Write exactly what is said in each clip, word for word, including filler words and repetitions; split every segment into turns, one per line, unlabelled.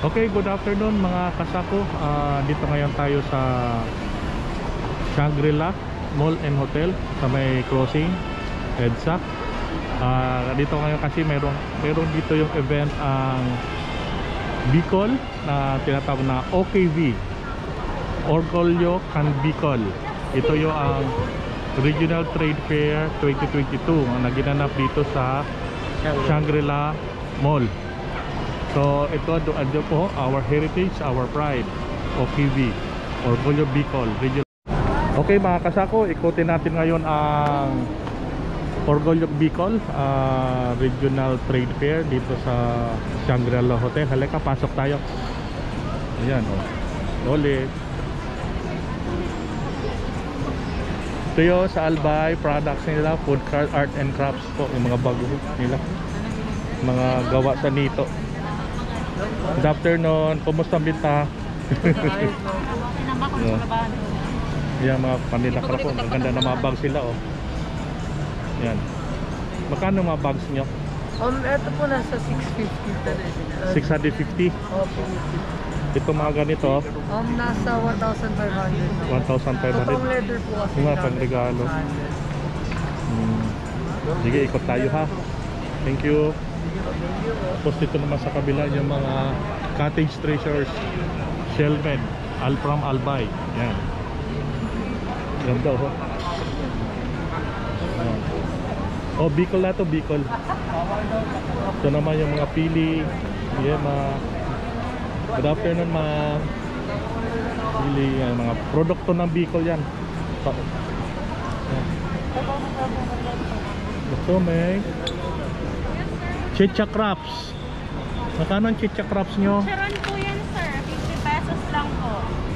Okay, good afternoon mga kasako. uh, Dito ngayon tayo sa Shangri-La Mall and Hotel sa may crossing EDSA. uh, Dito ngayon kasi meron, meron dito yung event ang Bicol na tinatawag na O K V, Orgulyo Can Bicol. Ito yung ang Regional Trade Fair twenty twenty-two ang naginanap dito sa Shangri-La Mall. So ito doon po, our heritage, our pride, O K V, Orgulyo Bicol Regional. Okay mga kasako, ikutin natin ngayon ang Orgulyo Bicol uh, Regional Trade Fair dito sa Shangri-La Hotel. Halika, pasok tayo. Ayan o, oh. Ulit. Ito yung sa Albay, products nila, food, craft, art and crafts po. Yung mga bago nila, mga gawa sa nito. Good afternoon, kumusta ang binta? No. Yan mga kanila krapon, ang ganda na mga bags sila oh. Yan. Magkano mga bags nyo?
Um, ito po nasa six fifty.
six fifty?
Opo.
Ito mga ganito?
Um, nasa one thousand five hundred.
one thousand five hundred?
Totoong leather po kasi.
Mga pang regalo. Hmm. Sige, ikot tayo ha. Thank you. Tapos dito naman sa kabila yung mga cottage treasures, shellmen, all from Albay. Yan. Ganda oh. Yan. Oh, Bicol na to, Bicol. Ito naman yung mga pili. Yeah, mga good afternoon mga pili, yan, mga produkto ng Bicol yan. So, yan. Ito may chicha crabs. Magkano ang chicha crabs nyo?
Chicharon po yan, sir. fifty pesos lang po.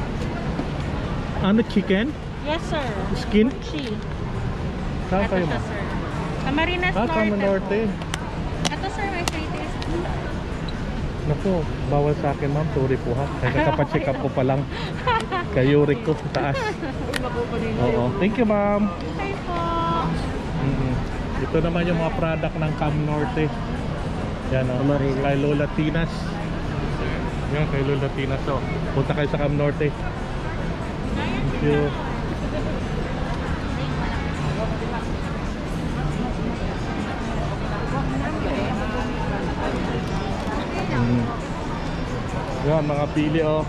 Ano, chicken?
Yes, sir.
Skin?
Chi.
Saan
Ito
kayo
siya,
ma?
sir. Camarines
Ah,
Norte.
Camarines Norte.
Po. Ito, sir, may free taste.
Naku, bawal sa akin ma'am. Sorry po ha. Kaya kapacheck up ko pa lang. Kayurik ko taas. Oo. Thank you ma'am.
Okay po.
Mm -hmm. Ito naman yung mga product ng Cam Norte. Yan o, kay Lola Tinas. Yan, kay Lola Tinas o. Punta kayo sa Cam Norte. Thank you. Mm. Yan, mga pili o.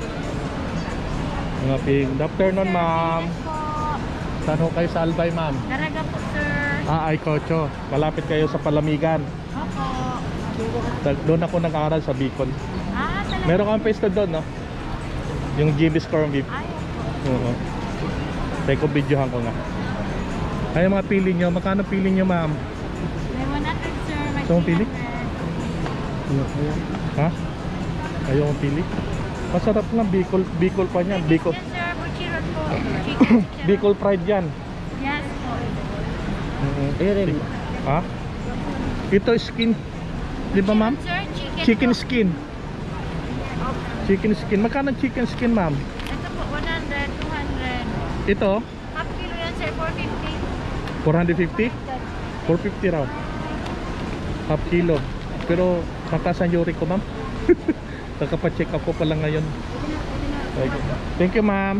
Mga pili. Good afternoon ma'am. Saan ho kayo sa Albay ma'am?
Daraga po, sir.
Ah, ay Kocho. Malapit kayo sa Palamigan.
Opo.
Doon ako nag-aaral sa Bicol.
Ah, talaga.
Meron kang pesto doon, no? Yung Jimmy's Corn Beef.
Ay, opo.
Oo. Teka ko, videohan ko nga. Ay, mga pili nyo. Magkano pili nyo, ma'am?
May one hundred, sir. May
Gusto mong pili?
three hundred.
Ha? Ayaw mong pili? Masarap nga. Bicol, Bicol pa yan. Bicol,
Yes, sir. Buchiron po. Chicken.
Bicol Pride yan.
Yes po.
Mm-hmm. Ha? Ito skin. Di ba, ma'am?
Sir, chicken.
Chicken
po.
skin. Chicken skin. Magkano chicken skin, ma'am?
Ito po, one hundred, two hundred.
Ito?
Half kilo yan, sir. four fifty.
four fifty? four fifty raw. Half kilo. Pero nakasan yuri ko, ma'am. Nakapacheck up ko pa lang ngayon. Thank you, ma'am.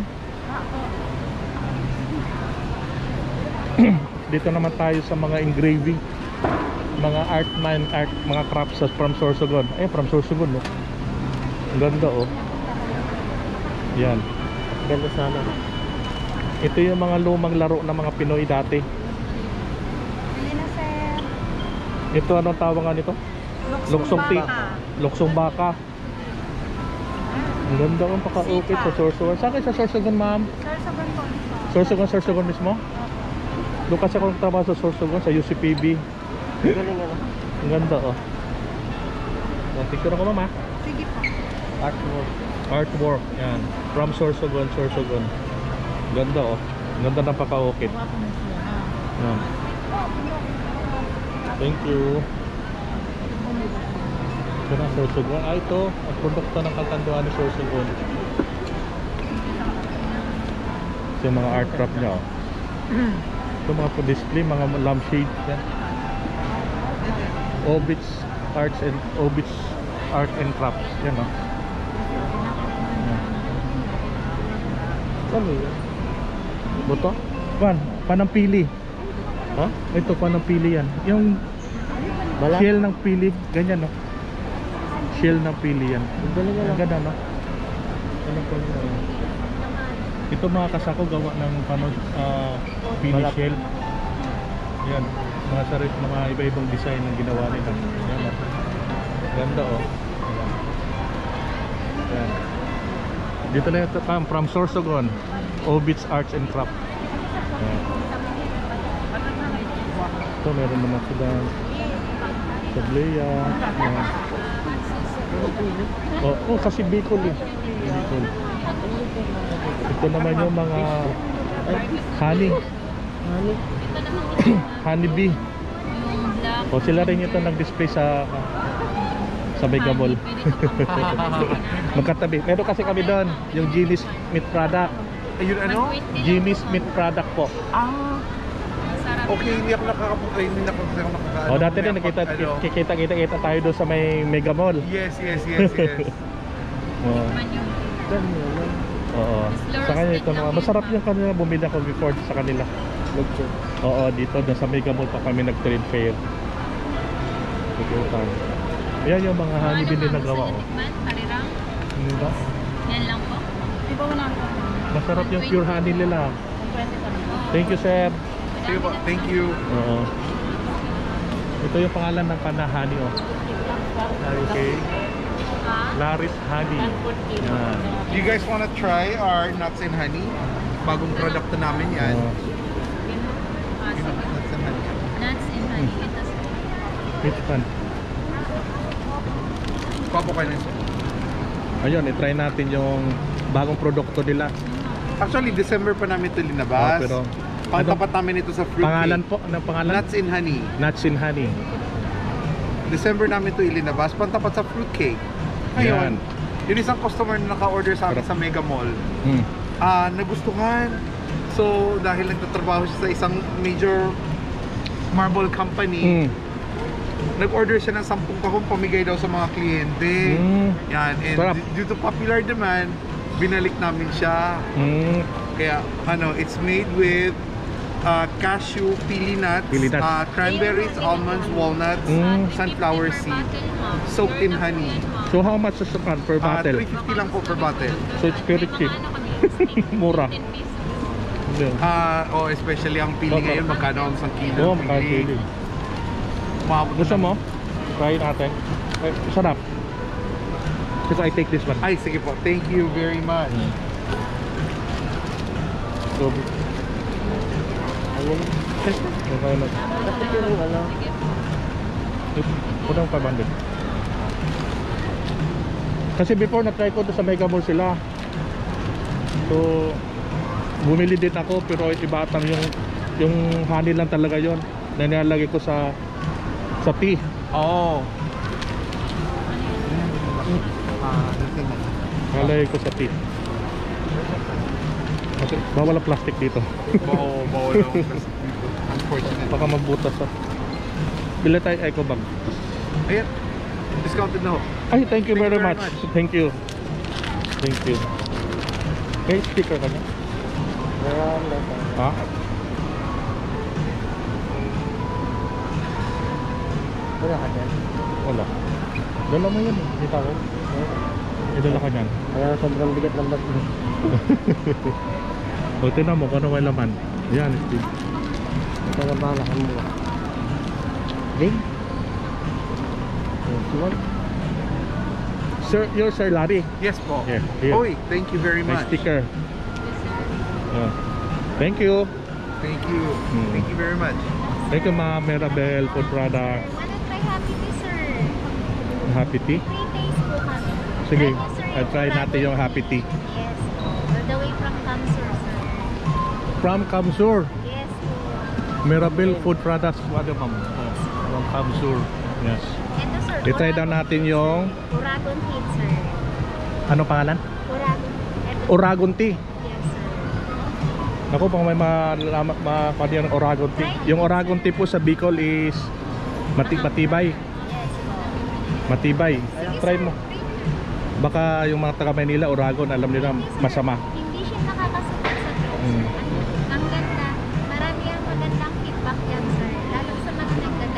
Dito naman tayo sa mga engraving, mga art man, art, mga crafts from Sorsogon. Eh, from Sorsogon, no? Ang ganda, oh. Yan.
Ganda sana.
Ito yung mga lumang laro ng mga Pinoy dati.
Bili na, sir.
Ito, anong tawangan nito? Luksong ti. Luksong baka. Ang ganda kong paka-ukit sa Sorsogon. Saan kayo sa Sorsogon, ma'am?
Sir, sabon po.
Sorsogon, Sorsogon mismo? Doon kasi ako nagtrabaho sa Sorsogon, sa U C P B.
Galing ano?
Ang ganda, oh. Picture ako, ma'am, ha?
Sige po.
Artwork.
Artwork, yan. From Sorsogon, Sorsogon. Ganda, oh. Ganda ng paka-ukit. Yan. Thank you. Ito na, Sorsogon. Ah, ito. Ang produkto ng katanduan ni Sorsogon. Ito yung mga art craft niya, oh. Ito mga display, mga lampshade yan. Obits Arts and Obits Art and Crafts yan, oh.
Ano yun?
Buto? Pan, panampili.
Ha?
Ito, panampili yan. Yung
Bala?
shell ng pili, ganyan no? Shell ng pili yan.
Ang galing nga
Ang
lang.
ganda no? Ano po yun? Ito mga kasako gawa ng pano, ah, pili
Balat.
shell. Yan, mga sarili, mga iba-ibang design ang ginawa nila. Yan oh. Ganda oh. Ayan. Yan. Dito na ito from, from Sorsogon, Obits Arts and Craft. Yan. Ito meron naman sila Sablea. Yan. Oh, oh, kasi Bicol eh. Bicol. Ito naman yung mga honey.
Ano?
Honey bee. O sila rin ito nag-display sa sa Mega Mall. Magkatabi. Meron kasi kami doon, yung Jimmy's Meat Product.
Ayun ano?
Jimmy's Meat Product po.
Ah, okay, hindi ako nakakapunta, hindi ako nakakapunta.
O dati rin nakita kita kita kita tayo doon sa may Mega Mall.
Yes, yes, yes, yes.
Oo.
Dami naman.
Oo. Sa kanya ito naman. Masarap yung kanila bumili ako before sa kanila.
Medyo.
Oo, dito doon sa Mega Mall pa kami nag-trade fair. Ikutan. Ayan yung mga honey bee na nagawa ko.
Parirang.
Hindi ba?
Yan lang po. Di ba wala ko?
Masarap yung pure honey nila.
twenty pa rin.
Thank you, sir.
Sige po, thank you.
Oo. Ito yung pangalan ng panahani oh. Okay. Laris Honey. Yan.
You guys wanna try our nuts and honey? Bagong product na namin yan.
Oo.
Nuts and honey.
Nuts and honey. Ito sa
Which one?
Papo kayo nito.
Ayun, i-try natin yung bagong produkto nila.
Actually, December pa namin ito linabas.
Oh, pero
Pangtapat namin ito sa fruit
pangalan
cake.
po, ng pangalan?
Nuts and honey.
Nuts and Honey.
December namin ito ilinabas. Pantapat sa fruit cake.
Yan.
Ngayon, yung isang customer na naka-order sa amin
Pero-
sa Mega Mall,
Hmm.
ah nagustuhan. So, dahil nagtatrabaho siya sa isang major marble company,
Hmm.
nag-order siya ng sampung kahon pamigay daw sa mga kliyente.
Hmm.
Yan, and
Sarap.
d- due to popular demand, binalik namin siya.
Hmm.
Kaya, ano, it's made with uh, cashew, pili nuts,
Pili nuts.
uh, cranberries, almonds, walnuts,
Mm.
sunflower seed, soaked in honey.
So how much is the can per
Uh,
bottle?
three fifty lang po per bottle.
So it's very cheap. Mura. Yeah.
Ah, oh, especially ang pili
Oh,
ngayon, magkano ang isang kilo?
Oo,
ng
makakili.
Umabot na
Gusto
ng-
mo? Try natin. Ay, sarap. So I take this one.
Ay, sige po. Thank you very much.
So,
Ayun.
okay na.
Kasi yung ano.
Punta mo five hundred. Kasi before na-try ko doon sa Mega Mall sila. So, bumili din ako pero iba atang yung yung honey lang talaga yon na nilalagay ko sa sa tea.
Oh. Ah, nothing.
Nilalagay ko sa tea. Kasi bawal ang plastic dito.
Bawal, bawal lang. Unfortunately.
Baka mabutas sa. Bili tayo eco bag.
Ayan. Discounted na ho.
Ay, thank you
Thank you
very
very
much.
much.
Thank you. Thank you. May sticker ka na?
Meron na tayo.
Ha?
Wala ka dyan.
Wala. Dala mo yan eh. Kita ko. Idala ka niyan.
Kaya sobrang bigat ng bag mo.
O, tinan mo kung ano may laman. Yan, Steve.
Kaya balakan mo. Big? Oh, small?
Sir, you're Sir Larry.
Yes po.
Yeah, here.
Oy, thank you very
May
much.
sticker. Yeah. Thank you.
Thank you.
Hmm.
Thank you very much.
Thank you, Ma'am Mirabel Food Products.
Ano try happy tea, sir?
Happy tea.
Three days po kami.
Sige,
Ano, sir,
I'll try
yung
natin yung happy tea.
Yes po. All the way from Kamsur, sir.
From Kamsur.
Yes po.
Mirabel Food Products. Ano, Ma'am? Oh, from Kamsur. Yes.
Ito, sir.
I-try daw natin yung
Uragon tea, sir.
ano pangalan?
Uragon. Ito.
Oragon tea.
Yes, sir.
Ako pang may malama ma, ma, yung Oragon tea. Yung Oragon tea po sa Bicol is mati, matibay.
Yes po.
Matibay.
Sige,
Try
sir.
mo. Baka yung mga taga Maynila, Oragon, alam nila masama.
Hindi siya nakakasukal.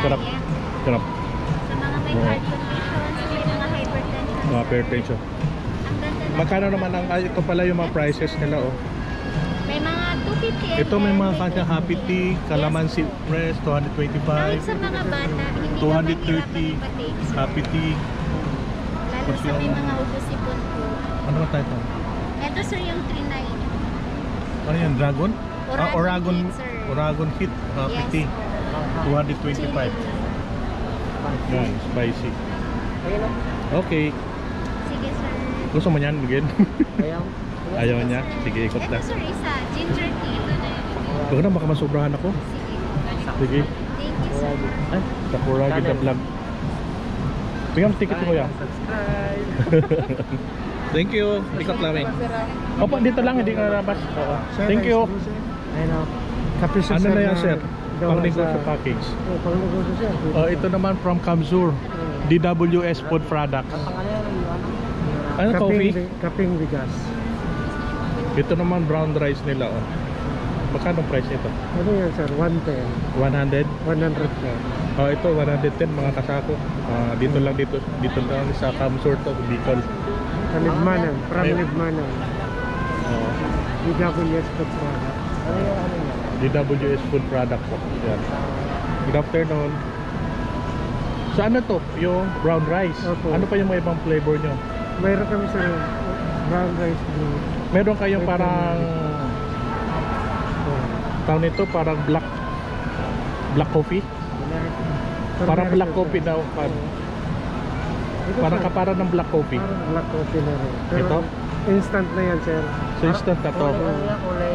Sarap.
Yes.
Sarap.
Sa mga may
Oo.
heart conditions, sa may mga hypertension.
Mga hypertension.
Ang ganda na.
Magkano naman ang, ay, ito pala yung mga prices nila oh.
May mga two fifty
Ito may mga kanya
two
happy tea, calamansi press, two twenty-five,
Kahit sa mga bata, hindi
two
ka
thirty,
mahirapan i-take, sir.
happy tea.
Lalo sa may mga ubos-ipon po.
Ano ba tayo ito?
Ito sir yung three nine.
Ano yan? Dragon?
Oragon
ah, Oragon,
Heat, sir.
Oragon Heat, happy
Yes
tea,
po.
two twenty-five. Yan, spicy.
Ayun o.
Okay.
Sige sir.
Gusto mo yan, Miguel?
Ayaw.
Ayaw niya? Sige, ikot
Ito
na.
sir, isa. Ginger tea.
Huwag na, baka masubrahan ako.
Sige.
Sige.
Thank you sir.
Ay, Sakuragi the vlog. Bigyan mo ticket mo yan.
Subscribe.
Thank you. Ikot namin. Opo, dito lang, hindi ka narabas. Oo. Thank you.
Ayun o. Kape sa
Ano
sir
na yan, sir?
gawa
Pang negosyo
sa-
package.
Oh, pang negosyo sir.
Oh, ito naman from Kamzur. D W S Food Products. Ano,
Kaping
coffee?
bi- Kaping bigas.
Ito naman brown rice nila. Oh. Magkano price nito?
Ano yan sir? one ten.
one hundred?
one hundred ten.
Oh, ito one ten mga kasako. Ah, dito lang dito dito lang sa Kamzur to, Bicol.
Sa Libmanan. From
Ayun.
Libmanan.
Oh,
D W S Food Product. Ano yung ano yan?
D W S Food Products. Oh. Yan. Good afternoon. So ano to? Yung brown rice.
Opo.
Ano pa yung mga ibang flavor nyo?
Mayroon kami sir. Brown rice blue.
Meron kayong
Ito.
parang
Oh.
tawag nito parang black black coffee. Parang black coffee daw. Parang,
Ito,
parang
sir.
kapara ng black coffee.
Parang black coffee na rin. Pero
Ito?
instant na yan sir.
So instant na to.
kulay.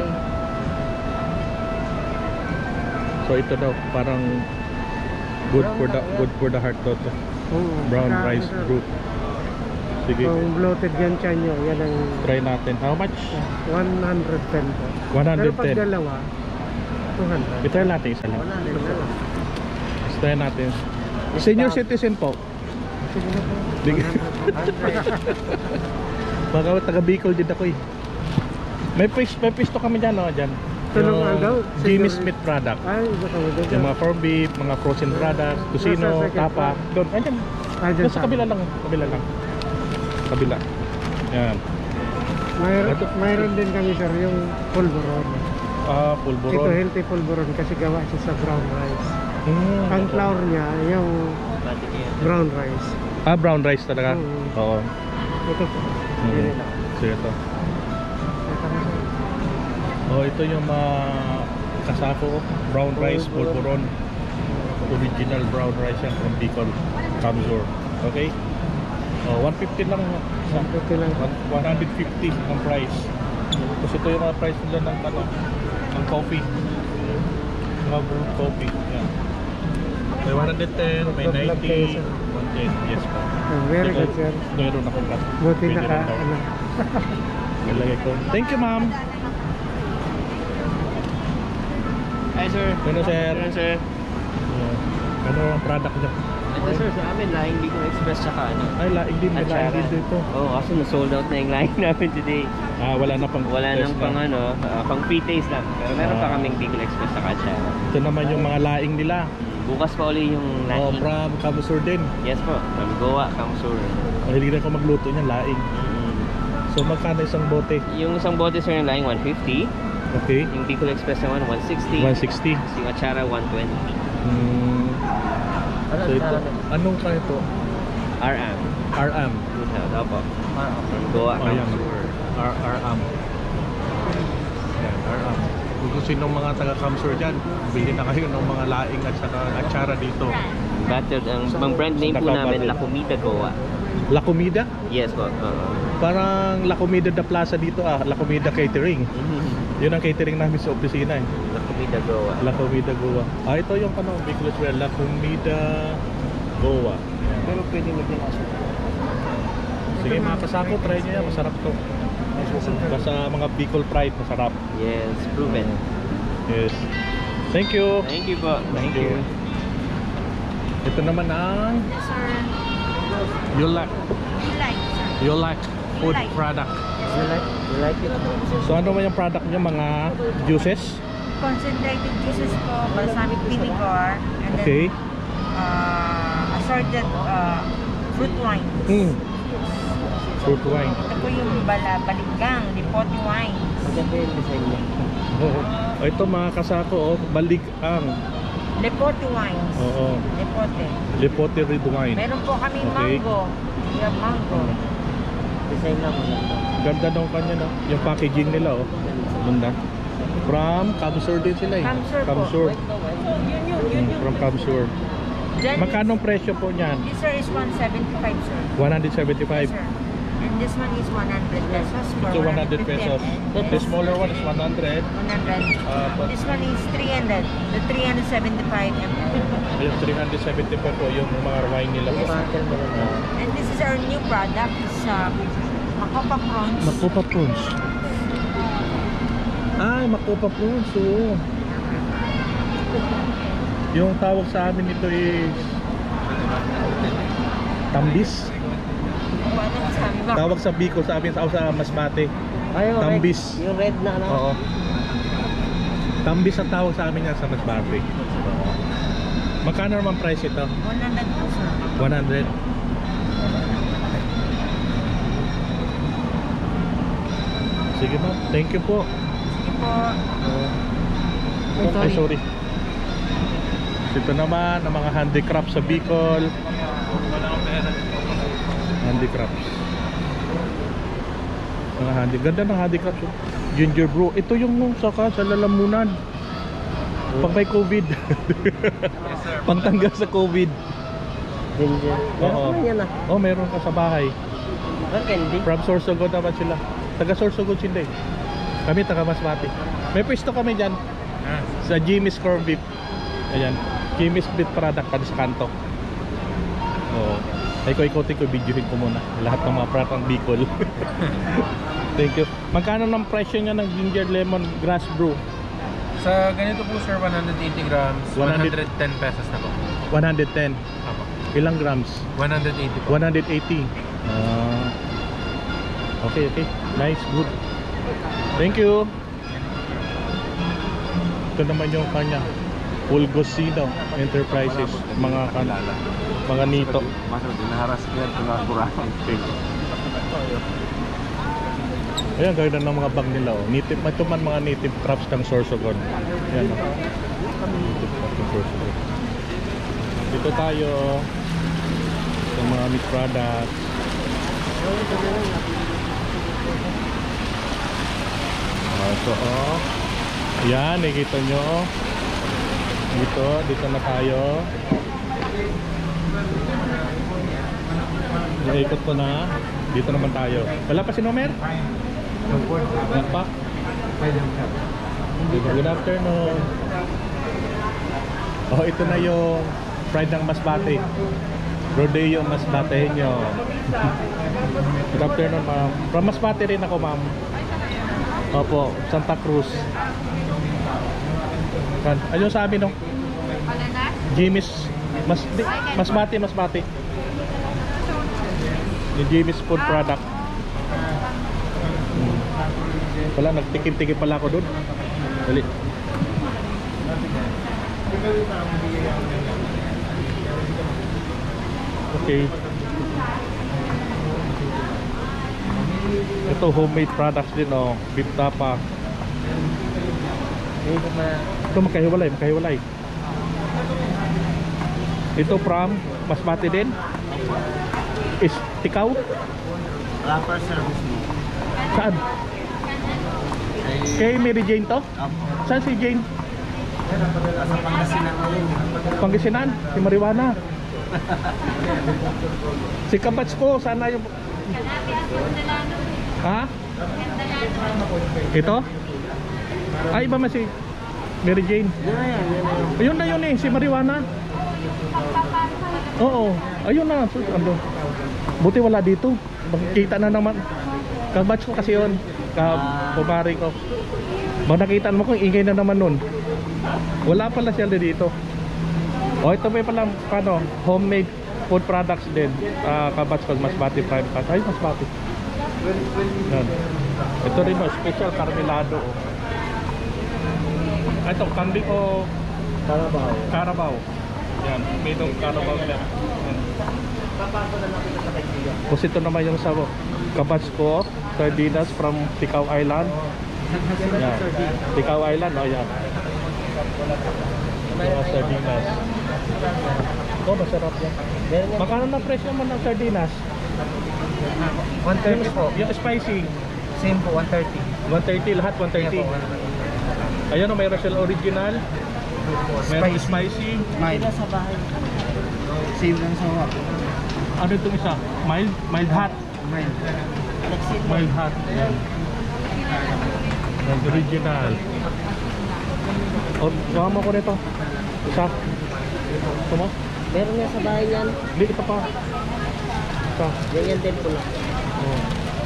So ito daw parang good for the good for the heart daw to.
Oo.
Brown
Saka,
rice
sir,
fruit. Sige,
Kung bloated yan siya nyo, yan ang
try natin. How much?
one hundred ten po.
one
Pero pag
ten.
dalawa, two hundred.
I-try natin isa lang.
one hundred na lang.
Let's try natin. Senior citizen po.
Sige na po.
Sige.
one hundred.
Baka taga Bicol din ako eh. May pisto, may pisto kami dyan, no? Dyan.
Tulong
Yung
daw,
Jimmy
siguro-
Smith product.
Ay, iba kami doon.
Yung mga corned beef, mga frozen products, tusino,
Nasa second
tapa.
floor.
Doon, ayan.
Ah, dyan
Doon sa kabila lang. Kabila lang. Kabila. Yan.
Mayroon,
Ito.
mayroon din kami sir, yung pulburon.
Ah,
Ito
pulburon.
healthy pulburon kasi gawa siya sa brown rice.
Hmm.
Ang flour niya, yung brown rice.
Ah, brown rice talaga?
Mm.
Oo.
Ito po.
Mm.
Yan ito.
So ito.
Ito na sir.
Oh, ito yung mga kasako. Brown rice, pulburon. Original brown rice yan from Bicol, Kamzur. Okay? Oh, one fifty lang.
Ito lang.
one fifty ang price. Tapos ito yung mga price nila ng ano, ng coffee. Mga brewed coffee. Yan. May one ten, may ninety, one ten. Yes po.
Oh, very good sir.
Meron akong cut.
Buti
Pwede
naka,
rin daw.
ano.
Nilagay ko. Thank you, ma'am.
Hi sir.
Ano, sir?
Ano sir?
Yeah. Ano ang product niya?
Ito sir, sa amin laing Bicol Express tsaka ano.
Ay, laing din. May laing din dito.
Oo, oh, kaso na-sold out na yung laing namin today.
Ah, wala na pang
Wala
test
nang
na.
pang ano, ah, pang pre-taste lang. Pero meron pa
Ah.
kaming Bicol Express tsaka Achara.
Ito naman yung mga laing nila.
Bukas pa uli yung
Oh,
laing.
from Kamsur din.
Yes po, from Goa, Kamsur.
Mahilig rin ako magluto niyan, laing.
Mm.
So, magkano isang bote?
Yung isang bote sir yung laing one fifty.
Okay.
Yung Bicol Express naman one sixty.
one sixty.
Yung Achara one twenty.
Hmm. So, ito. Anong kaya ito?
R M.
R M.
Ito po. From Goa,
Oh, yan.
Kamsur.
R RM. Yan, R M. Kung sino mga taga Kamsur dyan, bili na kayo ng mga laing at saka atsara dito.
Battered, ang ang brand name po
Naka-
namin La Comida Goa.
La Comida?
Yes po. oo.
Parang La Comida da Plaza dito ah, La Comida Catering. Yun ang catering namin sa opisina eh.
La Comida Goa.
La Comida Goa. Ah, ito yung ano, Bicol Express, La Comida Goa.
Pero pwede maging aso.
Sige mga kasako, try nyo yan, masarap to. Basta mga Bicol Pride, masarap.
Yes, proven.
Yes. Thank you.
Thank you po.
Thank you. Ito naman ang
Yes, sir.
Yulak.
You like, sir.
Yulak food
Yulak.
product.
You like, you like it?
So ano ba yung product nyo? Mga juices?
Concentrated juices po, balsamic vinegar, and
Okay.
then ah, assorted ah, fruit wine.
Hmm. Fruit wine.
Ito po yung bala, baliggang, lipote wine.
Maganda yung design niya.
Oo. Oh, ito mga kasako, oh, balig-ang.
Lipote wines.
Oo.
Lipote.
Lipote red wine.
Meron po kami
Okay.
mango. Yung mango.
Design lang maganda.
Ganda nung kanya, no? Yung packaging nila, oh. Ganda. From Kamsur din sila, eh.
Kamsur po.
Kamsur.
So, yun yun, yun
Hmm,
yun.
from Kamsur.
Then,
Magkano presyo po niyan?
This sir is one seventy-five, sir.
one seventy-five.
Yes, sir. And this one is one hundred pesos. For
Ito one hundred pesos.
And
The smaller one is one hundred.
one hundred.
Uh, but
This one is three hundred. The three seventy-five milliliters.
yung three seventy-five po yung mga wine nila po.
Bottle mo lang.
And this is our new product. It's uh, Macopa prawns.
Makopa prawns. Ay, Makopa prawns. Oo. Yung tawag sa amin ito is tambis.
Ano sabi ba?
Tawag sa Bicol sa amin sa, sa Masbate.
Ay, yung
Tambis.
red. Yung red na ano.
Oo. Tambis ang tawag sa amin yan sa Masbate. Magkano naman price ito?
one hundred po, sir.
one hundred. Sige ma'am, thank you po.
Sige po.
Ay, sorry. Ito naman ang mga handicrafts sa Bicol. Handicrafts. Mga handi. Ganda ng handicrafts. oh. Ginger brew. Ito yung nung saka sa lalamunan. Pag may COVID. Pangtanggal sa COVID.
Ginger. Meron
Oo.
naman yan ah.
Oh, meron ka sa bahay.
Meron candy.
From Sorsogon naman sila. Taga Sorsogon sila eh. Kami taga Masbate. May pwesto kami dyan. Sa Jimmy's Corn Beef. Ayan. Jimmy's Beef product pa sa kanto. Oo. Ay ko ikotin ko, videohin ko muna. Lahat ng mga product ng Bicol. Thank you. Magkano ng presyo niya ng ginger lemon grass brew?
Sa ganito po sir, one hundred eighty grams,
one
one
hundred
hundred ten pesos na po.
one hundred ten.
Apo.
Ilang grams?
one hundred eighty po.
one hundred eighty. Ah. Okay, okay. Nice, good. Thank you. Ito naman yung kanya. Fulgosino Enterprises. Mga kan mga nito. Ayan, ganda ng mga bag nila. Oh. Native, ito man mga native crops ng Sorsogon. Ayan. Oh. Native crops ng Sorsogon. Dito tayo. Itong mga meat products. Oh, so, oh. Ayan, nakikita nyo. Dito, dito na tayo. Naikot ko na. Dito naman tayo. Wala pa si Nomer? Wala pa? Good afternoon. Oh, ito na yung pride ng Masbate. Rodeo Masbateño. Good afternoon, ma'am. From Masbate rin ako, ma'am. Opo, Santa Cruz. Kan, ayun sa amin, no? Jimmy's Mas di, Masbate, Masbate. Yung Jimmy's food product. Hmm. Wala, nagtikim-tikim pala ako doon. Dali. Okay. Ito homemade products din, oh. Beef tapa. Ito magkahiwalay, magkahiwalay. Ito from Masbate din. Is tikaw?
Wrapper service mo.
Saan? Kay Mary Jane to? Saan si Jane?
Sa Pangasinan mo yun.
Pangasinan? Si Mariwana. Si Kabats ko, sana yung... Ha? Ito? Ay, iba man si Mary Jane.
Yun na yan, yun na yan.
Ayun na yun eh, si Mariwana. Oo, ayun na. So, ano? Buti wala dito. Makikita na naman. Kabatch ko kasi yun. Kapumari ko. Bang nakita mo kung ingay na naman nun. Wala pala siya dito. O ito may pala ano, homemade food products din. Uh, kabatch ko, Masbate Prime Pass. Ay, Masbate. Yan. Ito rin o, special carmelado. Ito, kambing o
Carabao.
Carabao. Yan, may itong carabao nila. Yan. Tapos ito naman yung sa Kabasco, sardinas from Ticao Island. Yan. Ticao Island, oh yan. Mga sardinas. Oh, masarap yan. Magkano na presyo mo ng sardinas?
one thirty po.
Yung spicy,
Same po, one thirty.
one thirty lahat, one thirty. Ayan o, mayroon sila original. Mayroon spicy.
Mild.
Sa bahay.
Same lang sa wak.
Ano itong isa? Mild? Mild hot.
Mild.
Mild hot. Yan. Yan, original. O, gawa mo ko nito. Isa. Ito mo?
Meron nga sa bahay yan.
Hindi, ito pa. Isa.
Yan yan din po na.
Oh.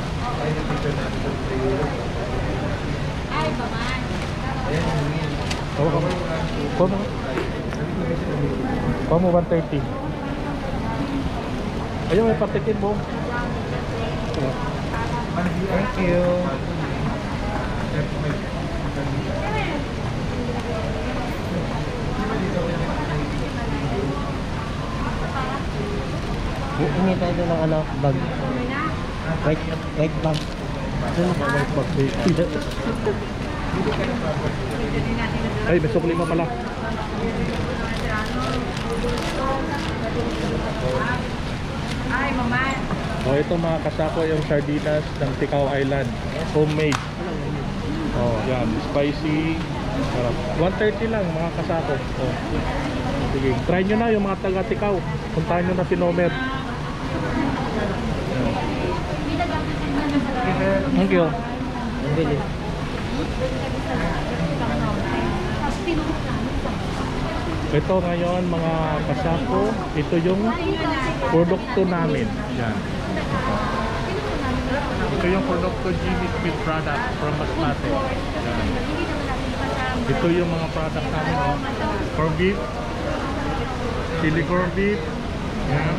Ay, baman.
Tawa ka mo. Kuha mo. Kuha mo one thirty. Ayun, may patikin mo.
Thank you.
Hingi tayo doon ng ano, bag. White, white bag.
Ano ba white box? Ay, may sukli mo pala.
Ay, maman.
O, ito mga kasako yung sardinas ng Ticao Island. Homemade. Oh, yan. Spicy. Sarap. one thirty lang mga kasako. Oh. Sige, try nyo na yung mga taga Ticao. Puntahan nyo na si Nomer. Thank you.
Ang bilis.
Ito ngayon mga kasako, ito yung produkto namin. Yan. Ito yung produkto Jimmy's Meat product from Masbate. Yan. Ito yung mga product namin. Oh. Corned beef, chili corned beef. Yan.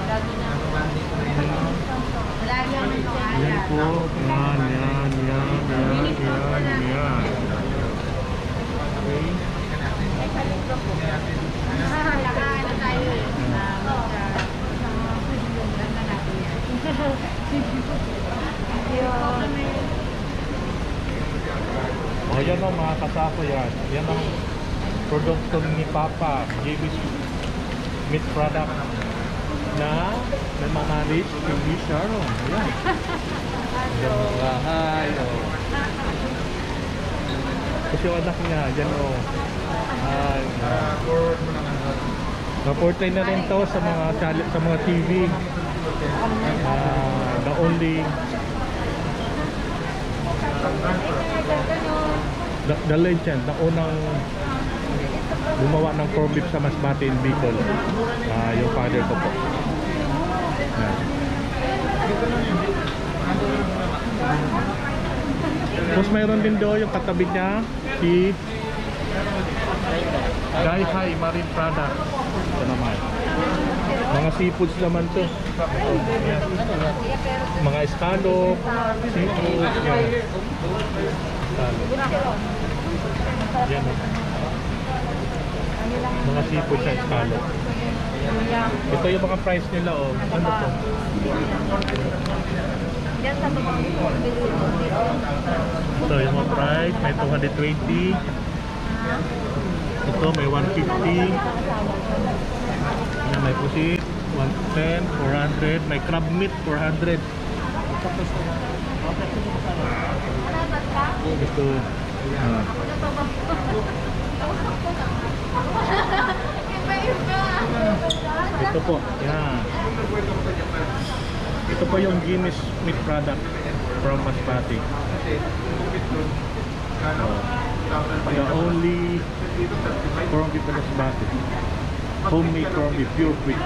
Yan po. Yan, yan, yan, yan, yan, yan. Okay. O yan ang mga kasako yan. Yan ang produkto ni Papa, Jimmy's Meat product na namamalis yung Miss Sharon. Ayan. Yan o. Hi o. Kasi yung anak niya, yan o. Hi. Na-portray na rin to sa mga sa mga T V. Uh, the only the, the legend, na unang gumawa ng corned beef sa Masbate in Bicol, uh, yung father ko po. Yan. Tapos mayroon din doon yung katabi niya, si Dai Hai Marine Product. Ito naman. Mga seafoods naman to. Yan. Mga escallop, seafood, yan. Escallop. Yan. Mga seafood sa escallop. Ito yung mga price nila, oh. Ano to? Ito yung mga price, may two hundred twenty. Ito may one fifty. Yan, may pusit one ten, four hundred, may crab meat four hundred. Ito. Ah. Ito po. Yan. Ito po yung Jimmy's Meat product from Masbate. Oh. The only corned beef from Masbate. Homemade corned beef, pure quick.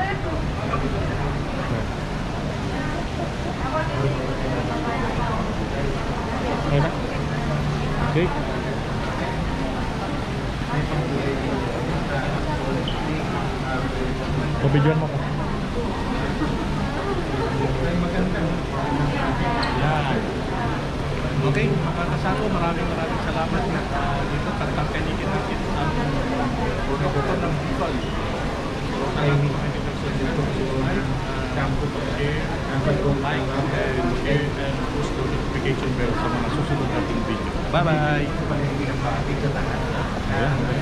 Okay na? Okay. Pabidyan mo ko. Yan. Okay, mga kasako, maraming maraming salamat na uh, dito tagtang kanigin natin ang produkto ng Bicol. Bye-bye! Ayan.